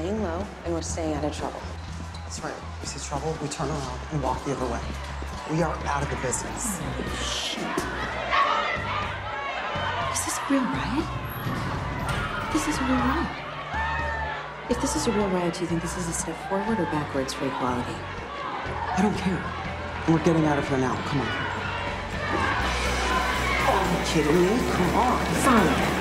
laying low, and we're staying out of trouble. That's right. We see trouble, we turn around and walk the other way. We are out of the business. Shit. Is this a real riot? This is a real riot. If this is a real riot, do you think this is a step forward or backwards for equality? I don't care. We're getting out of here now. Come on. Are you kidding me? Come on. Fine.